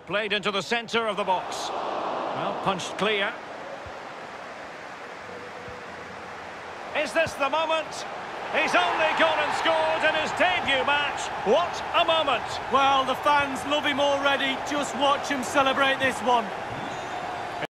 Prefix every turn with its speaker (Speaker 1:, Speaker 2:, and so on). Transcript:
Speaker 1: Played into the centre of the box. Well, punched clear. Is this the moment? He's only gone and scored in his debut match. What a moment!
Speaker 2: Well, the fans love him already. Just watch him celebrate this one.